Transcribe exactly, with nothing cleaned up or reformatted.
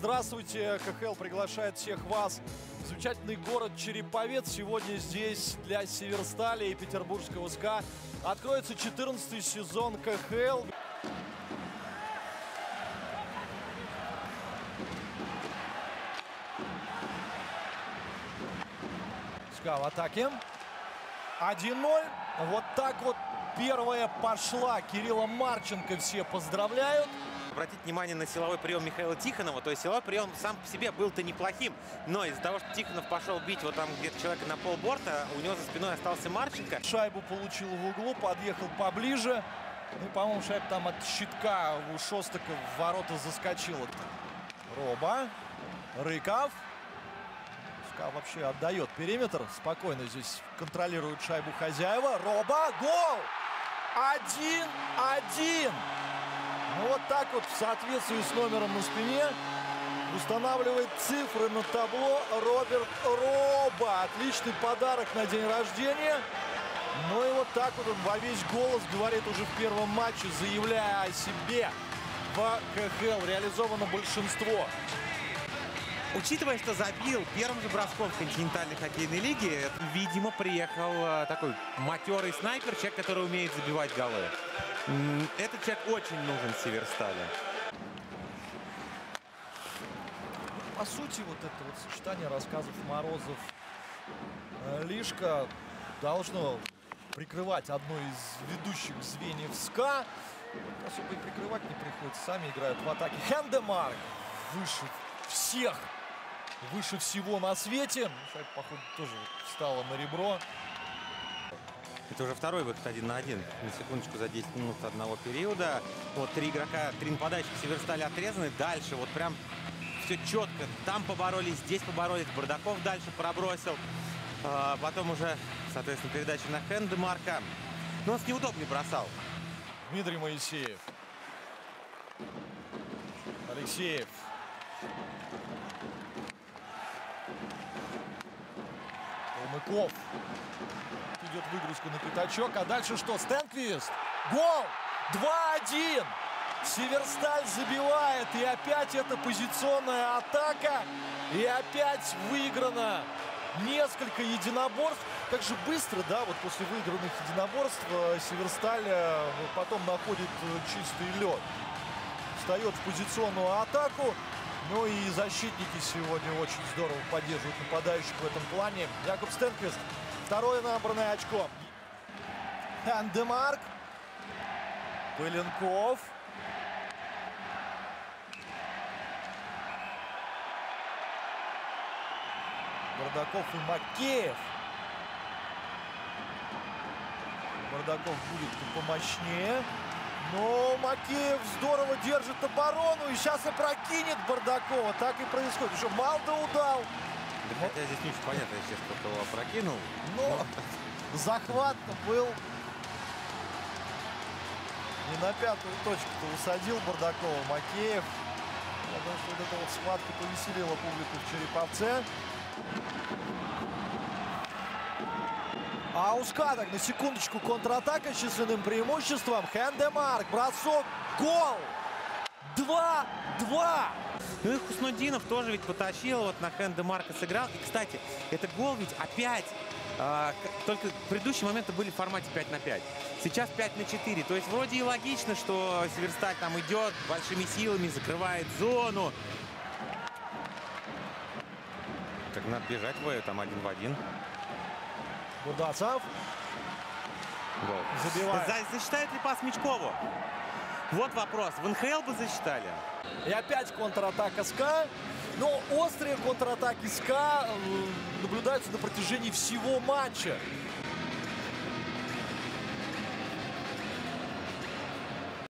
Здравствуйте, КХЛ приглашает всех вас в замечательный город Череповец. Сегодня здесь для Северстали и Петербургского СКА откроется четырнадцатый сезон КХЛ. СКА в атаке. один ноль. Вот так вот первая пошла. Кирилла Марченко все поздравляют. Обратите внимание на силовой прием Михаила Тихонова. То есть силовой прием сам по себе был-то неплохим. Но из-за того, что Тихонов пошел бить вот там где-то человека на полборта, у него за спиной остался Марченко. Шайбу получил в углу, подъехал поближе. Ну и, по-моему, шайба там от щитка у Шостака в ворота заскочила. Роба. Рыков. СКА вообще отдает периметр. Спокойно здесь контролирует шайбу хозяева. Роба. Гол! один-один. Ну вот так вот в соответствии с номером на спине устанавливает цифры на табло Роберт Роба. Отличный подарок на день рождения. Ну и вот так вот он во весь голос говорит уже в первом матче, заявляя о себе. В КХЛ реализовано большинство. Учитывая, что забил первым же броском в континентальной хоккейной лиге, видимо, приехал такой матерый снайпер, человек, который умеет забивать голы. Этот человек очень нужен Северстали. По сути, вот это вот сочетание рассказов Морозов, Лишка должно прикрывать одно из ведущих звеньев СКА. Особо и прикрывать не приходится. Сами играют в атаке. Хэндемарк выше всех, выше всего на свете. Шайба, походу, тоже встала на ребро. Это уже второй выход один на один. На секундочку, за десять минут одного периода. Вот три игрока, три нападающих Северстали отрезаны. Дальше вот прям все четко. Там поборолись, здесь поборолись. Бардаков дальше пробросил. А потом уже, соответственно, передача на Хэндемарка. Но он с неудобней бросал. Дмитрий Моисеев. Алексеев. Калмыков. Идет выгрузка на пятачок. А дальше что? Стенквист. Гол! два-один. Северсталь забивает. И опять это позиционная атака. И опять выиграно несколько единоборств. Как же быстро, да, вот после выигранных единоборств Северсталь потом находит чистый лед. Встает в позиционную атаку. Ну и защитники сегодня очень здорово поддерживают нападающих в этом плане. Якуб Стенквист. Второе набранное очко. Хэндемарк. Пыленков. Бардаков и Макеев. Бардаков будет помощнее. Но Макеев здорово держит оборону. И сейчас опрокинет Бардакова. Так и происходит. Еще Малда удал. Да, хотя здесь не очень понятно, сейчас кто его опрокинул. Но захват-то был. Не на пятую точку-то усадил Бардакова Макеев. Я думаю, что вот эта вот схватка повеселила публику в Череповце. А у СКА так на секундочку контратака с численным преимуществом. Хэндемарк, бросок, гол! два-два! Ну и Хуснудинов тоже ведь потащил, вот на Хэндемарка сыграл. И, кстати, это гол ведь опять, э, только предыдущие моменты были в формате пять на пять. Сейчас пять на четыре. То есть вроде и логично, что Северсталь там идет большими силами, закрывает зону. Так надо бежать в там один в один. Бурдасов. Гол. Забивает. За, засчитают ли пас Мечкову? Вот вопрос. В эн ха эл бы засчитали. И опять контратака СКА. Но острые контратаки СКА наблюдаются на протяжении всего матча.